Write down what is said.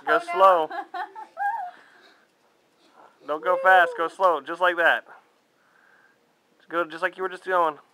Go slow. Don't go fast. Go slow. Just like that. Go just like you were just doing.